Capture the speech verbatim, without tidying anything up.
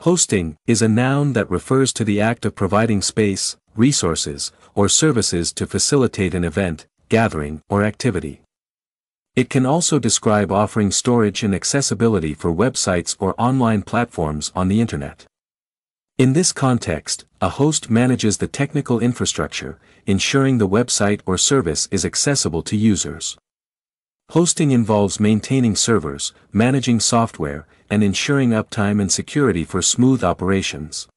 Hosting is a noun that refers to the act of providing space, resources, or services to facilitate an event, gathering, or activity. It can also describe offering storage and accessibility for websites or online platforms on the Internet. In this context, a host manages the technical infrastructure, ensuring the website or service is accessible to users. Hosting involves maintaining servers, managing software, and ensuring uptime and security for smooth operations.